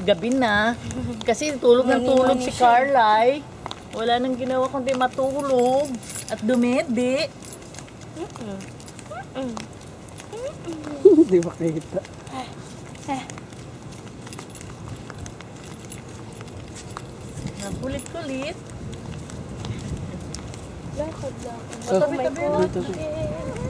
gabi na. Kasi tulog ng tulog si Carly. Wala nang ginawa kundi matulog at dumedi. Hindi makita. Kulit-kulit. Lakad lang. Oh, Tabi-tabi. dito.